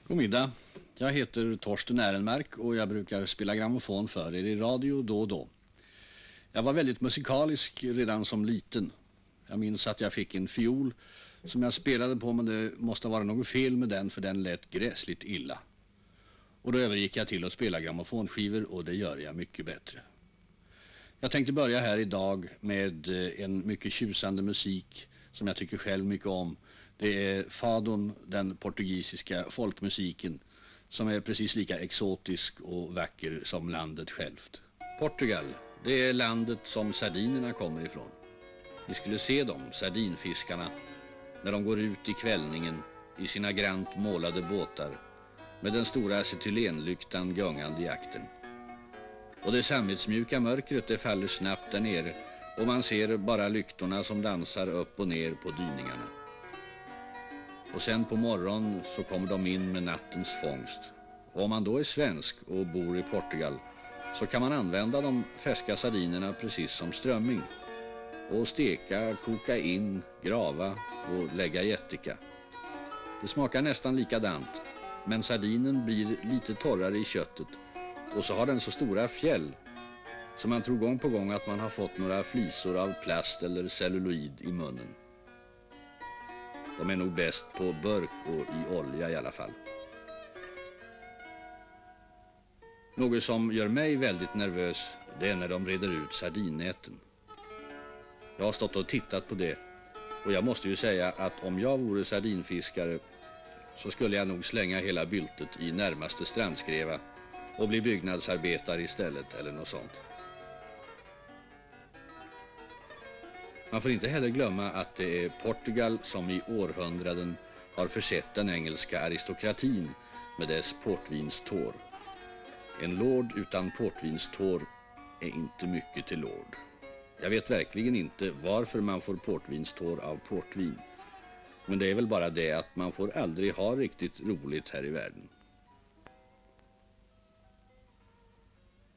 God middag. Jag heter Torsten Ehrenmark och jag brukar spela grammofon för er i radio då och då. Jag var väldigt musikalisk redan som liten. Jag minns att jag fick en fiol som jag spelade på, men det måste vara något fel med den, för den lät gräsligt illa. Och då övergick jag till att spela grammofonskivor, och det gör jag mycket bättre. Jag tänkte börja här idag med en mycket tjusande musik som jag tycker själv mycket om. Det är fadon, den portugisiska folkmusiken, som är precis lika exotisk och vacker som landet självt. Portugal, det är landet som sardinerna kommer ifrån. Vi skulle se dem, sardinfiskarna, när de går ut i kvällningen i sina grant målade båtar med den stora acetylenlyktan gungande i akten. Och det sammetsmjuka mörkret, det faller snabbt där nere, och man ser bara lyktorna som dansar upp och ner på dyningarna. Och sen på morgon så kommer de in med nattens fångst. Och om man då är svensk och bor i Portugal så kan man använda de färska sardinerna precis som strömming. Och steka, koka in, grava och lägga i ättika. Det smakar nästan likadant, men sardinen blir lite torrare i köttet. Och så har den så stora fjäll så man tror gång på gång att man har fått några flisor av plast eller celluloid i munnen. De är nog bäst på burk och i olja i alla fall. Något som gör mig väldigt nervös, det är när de reder ut sardinnäten. Jag har stått och tittat på det, och jag måste ju säga att om jag vore sardinfiskare så skulle jag nog slänga hela byltet i närmaste strandskreva och bli byggnadsarbetare istället eller något sånt. Man får inte heller glömma att det är Portugal som i århundraden har försett den engelska aristokratin med dess portvinstår. En lord utan portvinstår är inte mycket till lord. Jag vet verkligen inte varför man får portvinstår av portvin. Men det är väl bara det att man får aldrig ha riktigt roligt här i världen.